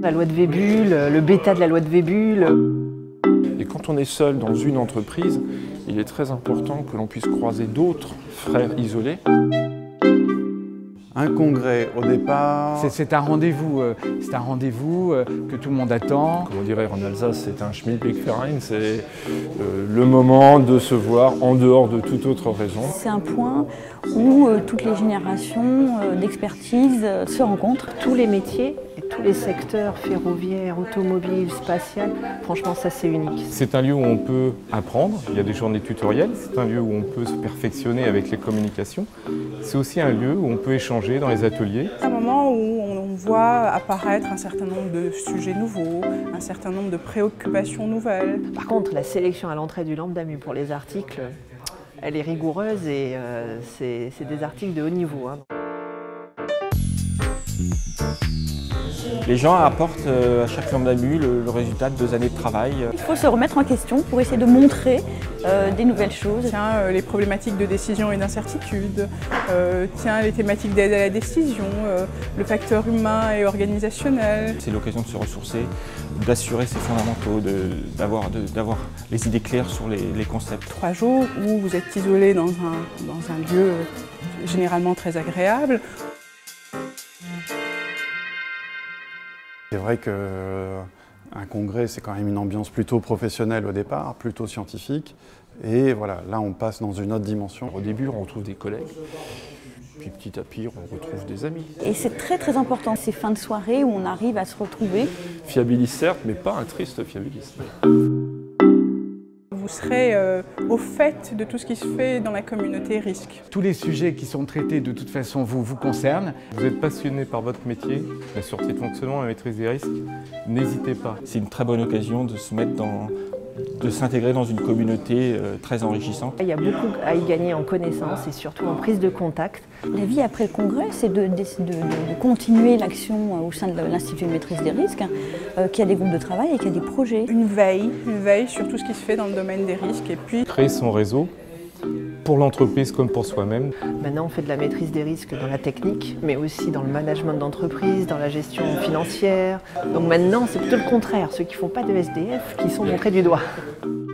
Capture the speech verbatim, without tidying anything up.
La loi de Vébule, le bêta de la loi de Vébule. Et quand on est seul dans une entreprise, il est très important que l'on puisse croiser d'autres frères isolés. Un congrès, au départ... C'est un rendez-vous euh, c'est un rendez-vous euh, que tout le monde attend. Comme on dirait en Alsace, c'est un Schmidtblickverein, c'est euh, le moment de se voir en dehors de toute autre raison. C'est un point où euh, toutes les générations euh, d'expertise euh, se rencontrent. Tous les métiers et tous les secteurs ferroviaires, automobiles, spatial, franchement ça c'est unique. C'est un lieu où on peut apprendre, il y a des journées tutoriels, c'est un lieu où on peut se perfectionner avec les communications. C'est aussi un lieu où on peut échanger dans les ateliers. C'est un moment où on voit apparaître un certain nombre de sujets nouveaux, un certain nombre de préoccupations nouvelles. Par contre, la sélection à l'entrée du Lambda pour les articles, elle est rigoureuse et euh, c'est des articles de haut niveau. Hein. Les gens apportent à chaque Lambda-Mu le, le résultat de deux années de travail. Il faut se remettre en question pour essayer de montrer euh, des nouvelles choses. Tiens, euh, les problématiques de décision et d'incertitude, euh, tiens, les thématiques d'aide à la décision, euh, le facteur humain et organisationnel. C'est l'occasion de se ressourcer, d'assurer ses fondamentaux, d'avoir de, d'avoir les idées claires sur les, les concepts. Trois jours où vous êtes isolé dans un, dans un lieu généralement très agréable. C'est vrai qu'un congrès, c'est quand même une ambiance plutôt professionnelle au départ, plutôt scientifique. Et voilà, là, on passe dans une autre dimension. Au début, on retrouve des collègues, puis petit à petit, on retrouve des amis. Et c'est très très important, ces fins de soirée où on arrive à se retrouver. Fiabilis certes, mais pas un triste fiabilisme. Vous serez euh, au fait de tout ce qui se fait dans la communauté risque. Tous les sujets qui sont traités de toute façon vous, vous concernent. Vous êtes passionné par votre métier, la sûreté de fonctionnement, la maîtrise des risques, n'hésitez pas. C'est une très bonne occasion de se mettre dans, de s'intégrer dans une communauté euh, très enrichissante. Il y a beaucoup à y gagner en connaissances et surtout en prise de contact. La vie après le congrès, c'est de, de, de, de continuer l'action au sein de l'Institut de maîtrise des risques, euh, qui a des groupes de travail et qui a des projets. Une veille, une veille sur tout ce qui se fait dans le domaine des risques et puis créer son réseau pour l'entreprise comme pour soi-même. Maintenant, on fait de la maîtrise des risques dans la technique, mais aussi dans le management d'entreprise, dans la gestion financière. Donc maintenant, c'est plutôt le contraire, ceux qui ne font pas de S D F qui sont montrés du doigt.